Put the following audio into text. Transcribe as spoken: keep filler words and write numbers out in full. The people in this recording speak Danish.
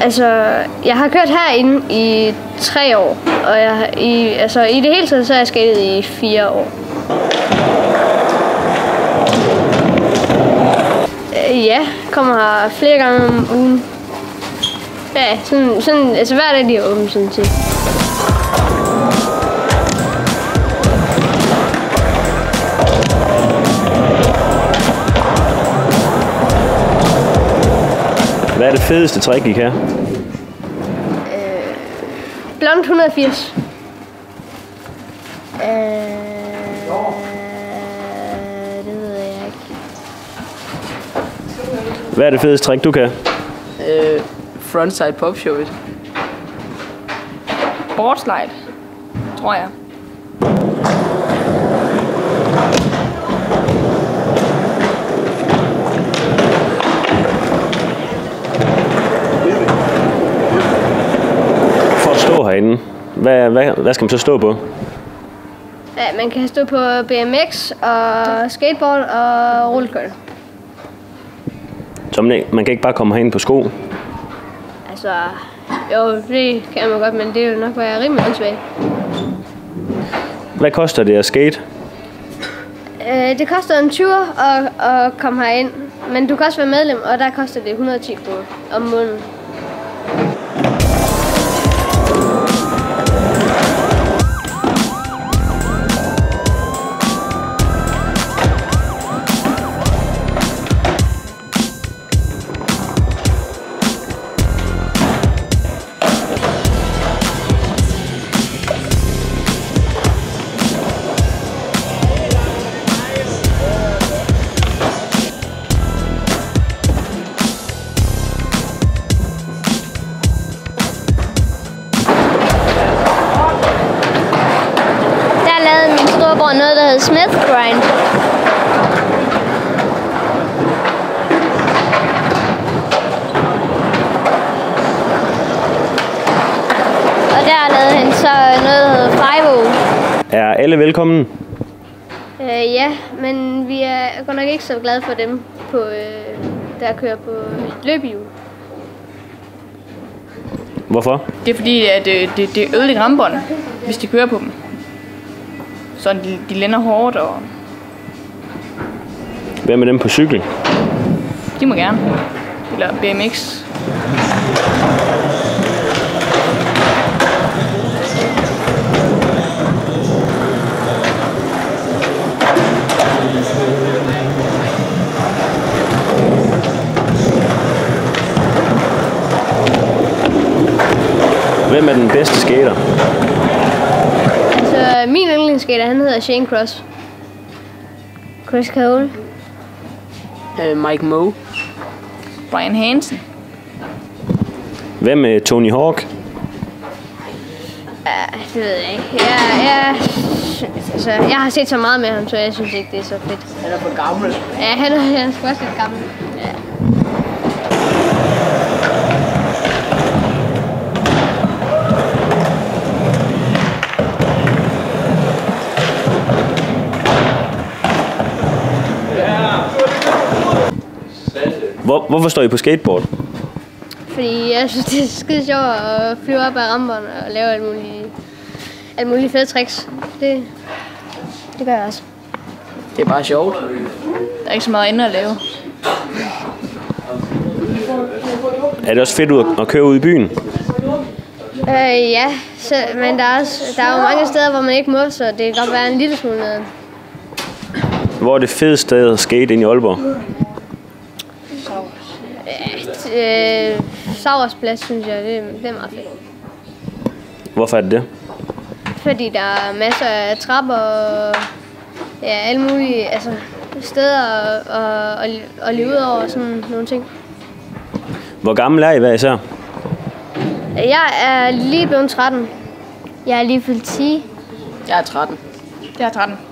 Altså, jeg har kørt herinde i tre år, og jeg har i, altså, i det hele taget så har jeg skatet i fire år. Øh, ja, kommer her flere gange om ugen. Ja, sådan, sådan, altså hver dag de er åbent, sådan set. Hvad er det fedeste trick, I kan? Øh, Blond et hundrede og firs. Øh, det ved jeg ikke. Hvad er det fedeste trick, du kan? Øh, frontside popshove. Boardslide, tror jeg. Herinde. Hvad, hvad, hvad skal man så stå på? Ja, man kan stå på B M X og skateboard og rulleskøjter. Så man, man kan ikke bare komme herind på sko? Altså, jo, det kan man godt, men det vil nok være rimelig åndssvagt. Hvad koster det at skate? Øh, det koster en tyver at, at komme herind, men du kan også være medlem, og der koster det et hundrede og ti kroner om måneden. Noget, der hedder Smith Grind. Og der lavede han så noget, der hedder Five-O. Er alle velkommen? Øh, ja, men vi er godt nok ikke så glade for dem, på, øh, der kører på løbehjul. Hvorfor? Det er fordi, at det, det, det ødelægger rambånd, hvis de kører på dem. Så de, de lænder hårdt og... Hvad med dem på cykel? De må gerne. Eller B M X. Hvem er den bedste skater? Altså, min yndlingsskater, han hedder Shane Cross. Chris Cole. Uh, Mike Moe. Brian Hansen. Hvem med Tony Hawk? Ja, det ved jeg ikke. Jeg, jeg, altså, jeg har set så meget med ham, så jeg synes ikke, det er så fedt. Han er for gammel. Ja, han er, han er sgu også lidt gammel. Ja. Hvor, hvorfor står I på skateboard? Fordi jeg synes, det er skide sjovt at flyve op ad ramperne og lave alle mulige, alle mulige fede tricks. Det, det gør jeg også. Det er bare sjovt. Der er ikke så meget andet at lave. Er det også fedt ud at køre ud i byen? Øh, ja, så, men der er, også, der er jo mange steder, hvor man ikke må, så det kan godt være en lille smule noget. Hvor er det fedeste sted at skate ind i Aalborg? Ja, øh, Sauersplads, synes jeg, det, det er meget fedt. Hvorfor er det det? Fordi der er masser af trapper og ja, alle mulige altså, steder at, at, at leve ud over sådan nogle ting. Hvor gammel er I hver især? Jeg er lige blevet tretten. Jeg er lige fyldt ti. Jeg er tretten. Jeg er tretten.